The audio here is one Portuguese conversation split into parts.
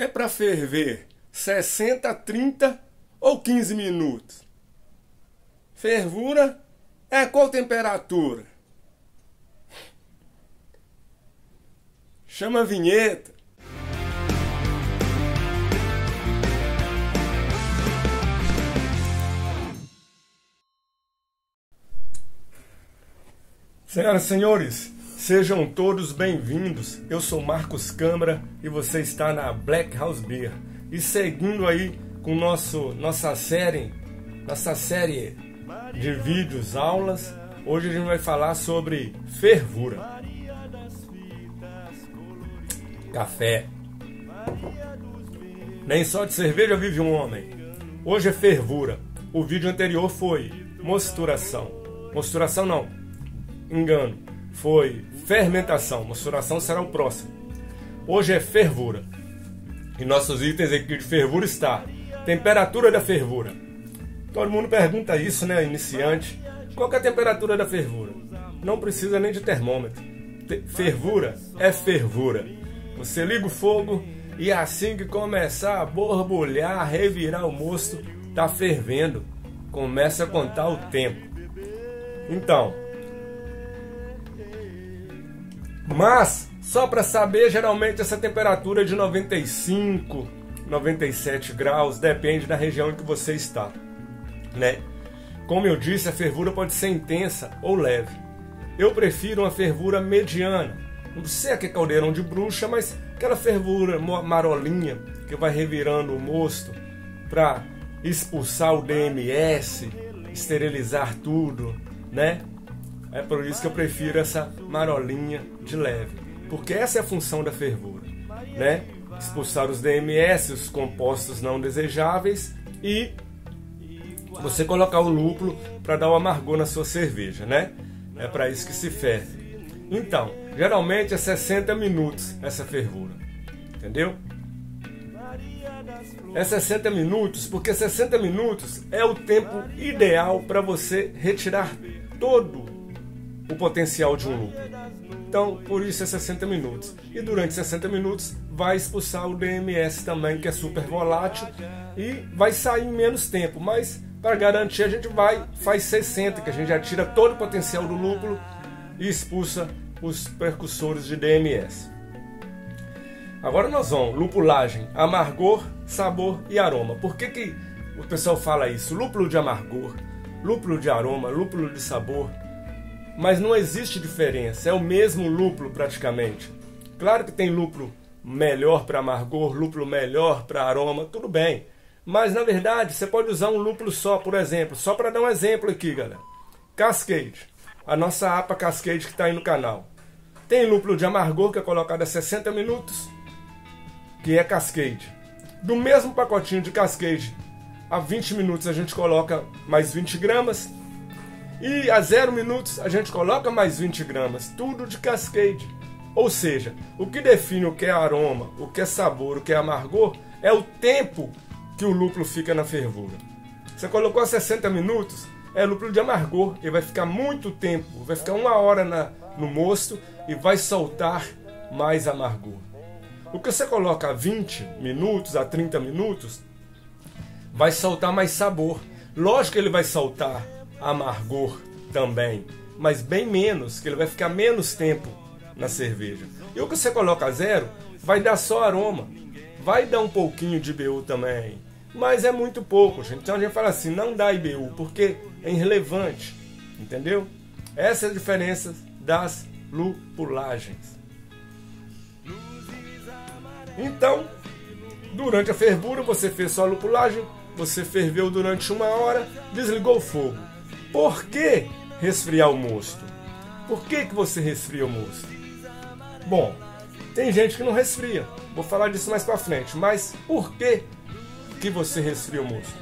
É para ferver 60, 30 ou 15 minutos? Fervura é qual temperatura? Chama a vinheta. Senhoras e senhores, sejam todos bem-vindos. Eu sou Marcos Câmara e você está na Black House Beer. E seguindo aí com nossa série de vídeos, aulas, hoje a gente vai falar sobre fervura. Café. Nem só de cerveja vive um homem. Hoje é fervura. O vídeo anterior foi mosturação. Mosturação não, engano. Foi fermentação. Mosturação será o próximo. Hoje é fervura. E nossos itens aqui de fervura está temperatura da fervura. Todo mundo pergunta isso, né, iniciante? Qual que é a temperatura da fervura? Não precisa nem de termômetro. Fervura é fervura. Você liga o fogo e assim que começar a borbulhar, revirar o mosto, tá fervendo. Começa a contar o tempo. Então, mas só para saber, geralmente essa temperatura é de 95, 97 graus, depende da região em que você está, né? Como eu disse, a fervura pode ser intensa ou leve. Eu prefiro uma fervura mediana. Não precisa aquele caldeirão de bruxa, mas aquela fervura marolinha que vai revirando o mosto para expulsar o DMS, esterilizar tudo, né? É por isso que eu prefiro essa marolinha de leve, porque essa é a função da fervura, né? Expulsar os DMS, os compostos não desejáveis, e você colocar o lúpulo para dar o amargor na sua cerveja, né? É para isso que se ferve. Então, geralmente é 60 minutos essa fervura, entendeu? É 60 minutos, porque 60 minutos é o tempo ideal para você retirar todo o potencial de um lúpulo. Então, por isso é 60 minutos. E durante 60 minutos vai expulsar o DMS também, que é super volátil, e vai sair em menos tempo. Mas, para garantir, a gente faz 60, que a gente já tira todo o potencial do lúpulo e expulsa os precursores de DMS. Agora nós vamos, lupulagem, amargor, sabor e aroma. Por que o pessoal fala isso? Lúpulo de amargor, lúpulo de aroma, lúpulo de sabor. Mas não existe diferença, é o mesmo lúpulo praticamente. Claro que tem lúpulo melhor para amargor, lúpulo melhor para aroma, tudo bem. Mas na verdade você pode usar um lúpulo só, por exemplo. Só para dar um exemplo aqui, galera. Cascade, a nossa APA Cascade que está aí no canal. Tem lúpulo de amargor que é colocado a 60 minutos, que é Cascade. Do mesmo pacotinho de Cascade, a 20 minutos a gente coloca mais 20 gramas. E a 0 minutos a gente coloca mais 20 gramas, tudo de Cascade. Ou seja, o que define o que é aroma, o que é sabor, o que é amargor, é o tempo que o lúpulo fica na fervura. Você colocou 60 minutos, é lúpulo de amargor, ele vai ficar muito tempo, vai ficar 1 hora no mosto e vai soltar mais amargor. O que você coloca a 20 minutos, a 30 minutos, vai soltar mais sabor. Lógico que ele vai soltar amargor também, mas bem menos, que ele vai ficar menos tempo na cerveja. E o que você coloca a 0 vai dar só aroma, vai dar um pouquinho de IBU também, mas é muito pouco, gente. Então a gente fala assim, não dá IBU, porque é irrelevante, entendeu? Essa é a diferença das lupulagens. Então, durante a fervura você fez só a lupulagem, você ferveu durante 1 hora, desligou o fogo. Por que resfriar o mosto? Por que você resfria o mosto? Bom, tem gente que não resfria. Vou falar disso mais pra frente. Mas por que você resfria o mosto?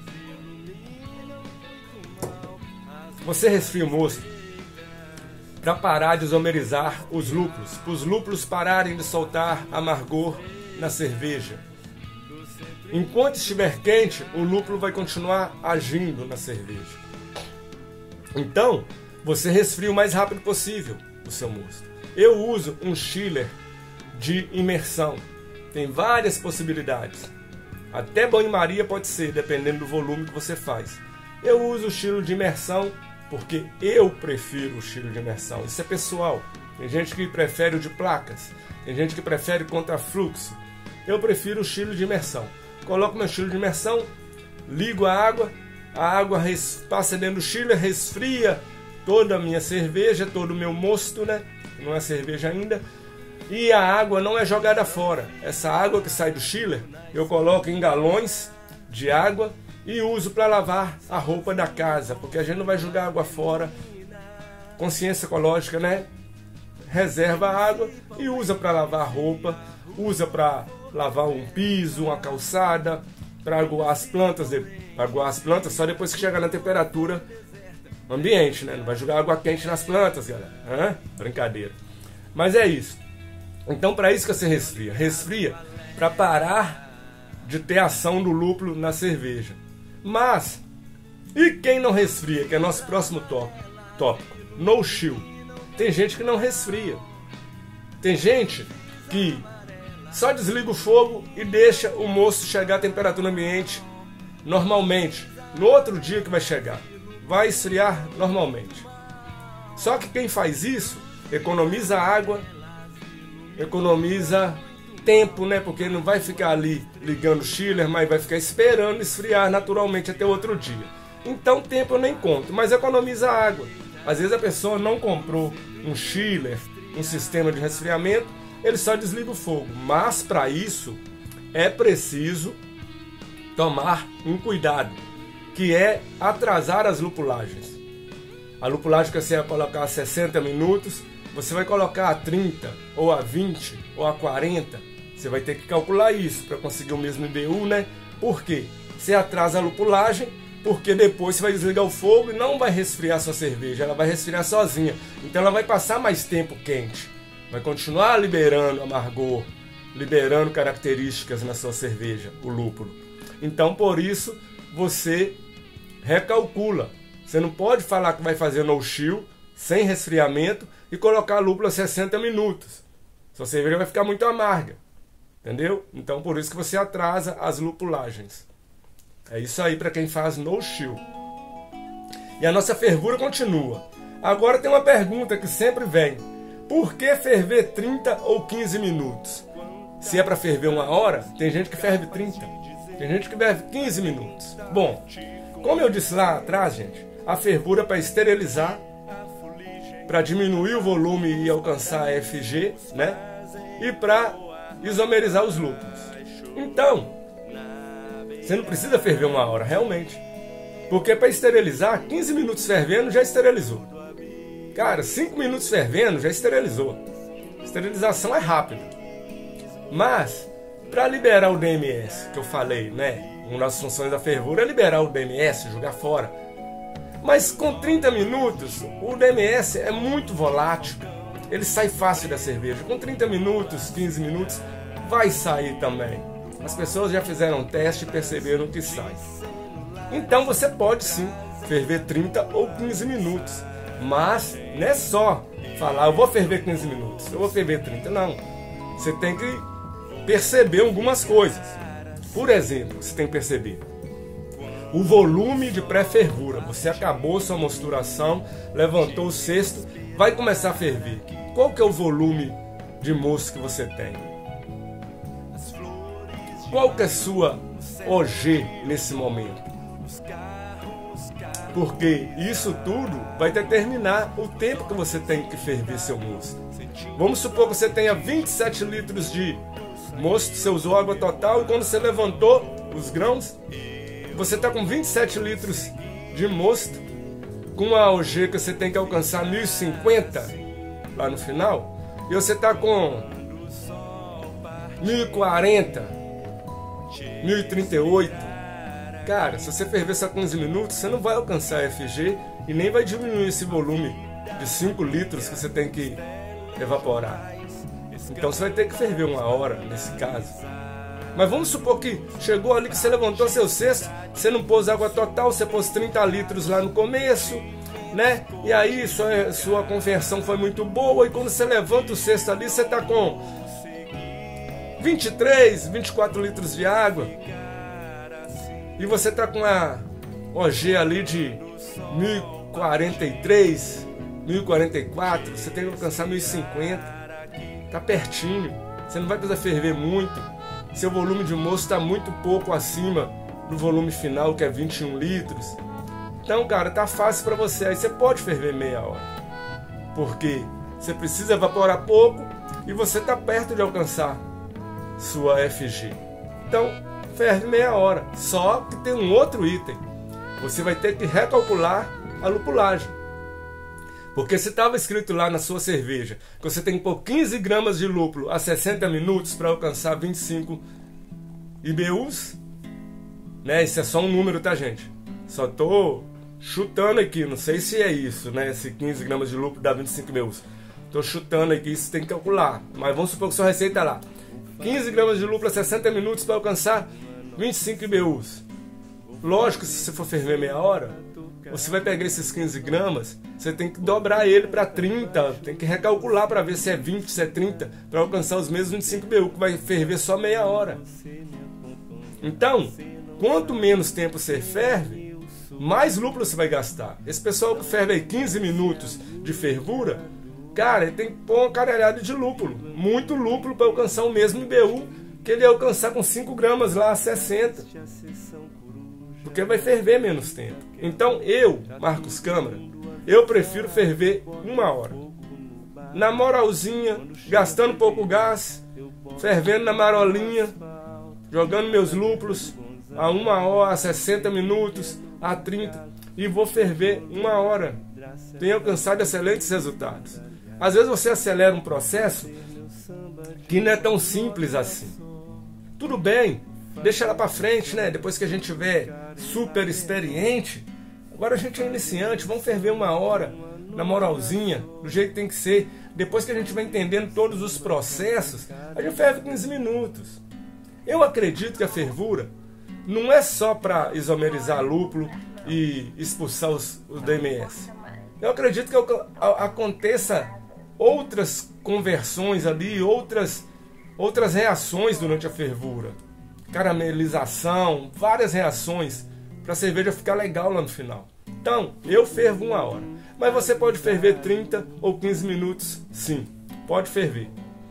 Você resfria o mosto para parar de isomerizar os lúpulos. Para os lúpulos pararem de soltar amargor na cerveja. Enquanto estiver quente, o lúpulo vai continuar agindo na cerveja. Então, você resfria o mais rápido possível o seu mosto. Eu uso um chiller de imersão. Tem várias possibilidades. Até banho-maria pode ser, dependendo do volume que você faz. Eu uso o estilo de imersão porque eu prefiro o estilo de imersão. Isso é pessoal. Tem gente que prefere o de placas. Tem gente que prefere contrafluxo. Eu prefiro o estilo de imersão. Coloco meu estilo de imersão, ligo a água passa dentro do chiller, resfria toda a minha cerveja, todo o meu mosto, né? Não é cerveja ainda. E a água não é jogada fora. Essa água que sai do chiller, eu coloco em galões de água e uso para lavar a roupa da casa, porque a gente não vai jogar água fora. Consciência ecológica, né? Reserva a água e usa para lavar a roupa, usa para lavar um piso, uma calçada, para aguar as plantas só depois que chegar na temperatura ambiente, né? Não vai jogar água quente nas plantas, galera. Brincadeira. Mas é isso. Então, para isso que você resfria. Resfria para parar de ter ação do lúpulo na cerveja. Mas, e quem não resfria, que é nosso próximo tópico? No chill. Tem gente que não resfria. Tem gente que só desliga o fogo e deixa o mosto chegar à temperatura ambiente normalmente. No outro dia que vai chegar, vai esfriar normalmente. Só que quem faz isso economiza água, economiza tempo, né? Porque não vai ficar ali ligando o chiller, mas vai ficar esperando esfriar naturalmente até outro dia. Então tempo eu nem conto, mas economiza água. Às vezes a pessoa não comprou um chiller, um sistema de resfriamento, ele só desliga o fogo. Mas para isso é preciso tomar um cuidado, que é atrasar as lupulagens. A lupulagem que você vai colocar a 60 minutos, você vai colocar a 30, ou a 20, ou a 40. Você vai ter que calcular isso para conseguir o mesmo IBU, né? Por quê? Você atrasa a lupulagem, porque depois você vai desligar o fogo e não vai resfriar sua cerveja, ela vai resfriar sozinha. Então ela vai passar mais tempo quente. Vai continuar liberando amargor, liberando características na sua cerveja, o lúpulo. Então por isso você recalcula. Você não pode falar que vai fazer no chill, sem resfriamento, e colocar a lúpula a 60 minutos. Sua cerveja vai ficar muito amarga. Entendeu? Então por isso que você atrasa as lupulagens. É isso aí para quem faz no chill. E a nossa fervura continua. Agora tem uma pergunta que sempre vem. Por que ferver 30 ou 15 minutos? Se é para ferver 1 hora, tem gente que ferve 30. Tem gente que ferve 15 minutos. Bom, como eu disse lá atrás, gente, a fervura é para esterilizar, para diminuir o volume e alcançar a FG, né? E para isomerizar os lúpulos. Então, você não precisa ferver 1 hora, realmente. Porque para esterilizar, 15 minutos fervendo já esterilizou. Cara, 5 minutos fervendo já esterilizou. Esterilização é rápida. Mas, para liberar o DMS, que eu falei, né? Uma das funções da fervura é liberar o DMS, jogar fora. Mas com 30 minutos, o DMS é muito volátil. Ele sai fácil da cerveja. Com 30 minutos, 15 minutos, vai sair também. As pessoas já fizeram um teste e perceberam que sai. Então você pode sim ferver 30 ou 15 minutos. Mas não é só falar, eu vou ferver 15 minutos, eu vou ferver 30. Não. Você tem que perceber algumas coisas. Por exemplo, você tem que perceber o volume de pré-fervura. Você acabou sua mosturação, levantou o cesto, vai começar a ferver. Qual que é o volume de mosto que você tem? Qual que é a sua OG nesse momento? Porque isso tudo vai determinar o tempo que você tem que ferver seu mosto. Vamos supor que você tenha 27 litros de mosto, você usou água total, e quando você levantou os grãos, você está com 27 litros de mosto, com uma OG que você tem que alcançar 1050 lá no final, e você está com 1040, 1038. Cara, se você ferver só 15 minutos, você não vai alcançar a FG e nem vai diminuir esse volume de 5 litros que você tem que evaporar. Então você vai ter que ferver 1 hora nesse caso. Mas vamos supor que chegou ali que você levantou seu cesto, você não pôs água total, você pôs 30 litros lá no começo, né? E aí sua conversão foi muito boa, e quando você levanta o cesto ali, você está com 23, 24 litros de água, e você está com a OG ali de 1043, 1044, você tem que alcançar 1050, tá pertinho, você não vai precisar ferver muito, seu volume de moço está muito pouco acima do volume final, que é 21 litros. Então, cara, tá fácil para você, aí você pode ferver meia hora, porque você precisa evaporar pouco e você está perto de alcançar sua FG. Então, ferve meia hora. Só que tem um outro item. Você vai ter que recalcular a lupulagem. Porque se estava escrito lá na sua cerveja que você tem que pôr 15 gramas de lúpulo a 60 minutos para alcançar 25 IBUs, né? Isso é só um número, tá, gente? Só tô chutando aqui, não sei se é isso, né? Se 15 gramas de lúpulo dá 25 IBUs. Tô chutando aqui, isso tem que calcular. Mas vamos supor que sua receita lá 15 gramas de lúpulo a 60 minutos para alcançar 25 IBUs. Lógico, se você for ferver meia hora, você vai pegar esses 15 gramas, você tem que dobrar ele para 30, tem que recalcular para ver se é 20, se é 30, para alcançar os mesmos 25 IBU, que vai ferver só meia hora. Então, quanto menos tempo você ferve, mais lúpulo você vai gastar. Esse pessoal que ferve aí 15 minutos de fervura, cara, ele tem que pôr uma caralhada de lúpulo, muito lúpulo para alcançar o mesmo IBU que ele ia alcançar com 5 gramas lá a 60. Porque vai ferver menos tempo. Então eu, Marcos Câmara, eu prefiro ferver uma hora. Na moralzinha, gastando pouco gás, fervendo na marolinha, jogando meus lúpulos a 1 hora, a 60 minutos, a 30, e vou ferver uma hora. Tenho alcançado excelentes resultados. Às vezes você acelera um processo que não é tão simples assim. Tudo bem, deixa lá pra frente, né? Depois que a gente tiver super experiente, agora a gente é iniciante, vamos ferver uma hora na moralzinha, do jeito que tem que ser. Depois que a gente vai entendendo todos os processos, a gente ferve 15 minutos. Eu acredito que a fervura não é só para isomerizar lúpulo e expulsar os DMS. Eu acredito que aconteça outras conversões ali, outras reações durante a fervura. Caramelização, várias reações para a cerveja ficar legal lá no final. Então, eu fervo uma hora. Mas você pode ferver 30 ou 15 minutos, sim. Pode ferver.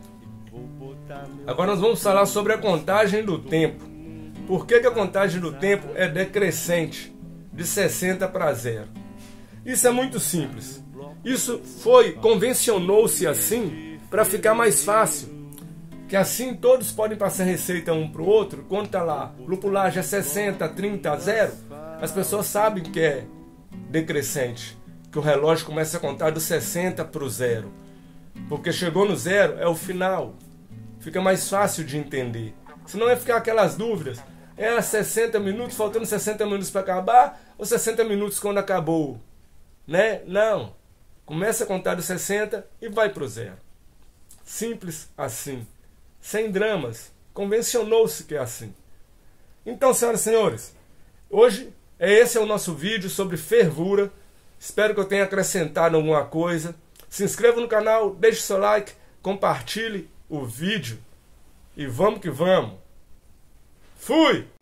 Agora nós vamos falar sobre a contagem do tempo. Por que a contagem do tempo é decrescente, de 60 para 0? Isso é muito simples. Isso convencionou-se assim para ficar mais fácil. Que assim todos podem passar receita um para o outro. Quando está lá, lupulagem é 60, 30, 0, as pessoas sabem que é decrescente. Que o relógio começa a contar do 60 para o 0. Porque chegou no 0 é o final. Fica mais fácil de entender. Senão vai ficar aquelas dúvidas. É 60 minutos, faltando 60 minutos para acabar, ou 60 minutos quando acabou? Né? Não. Começa a contar do 60 e vai para o 0. Simples assim. Sem dramas. Convencionou-se que é assim. Então, senhoras e senhores, hoje esse é o nosso vídeo sobre fervura. Espero que eu tenha acrescentado alguma coisa. Se inscreva no canal, deixe seu like, compartilhe o vídeo e vamos que vamos. Fui!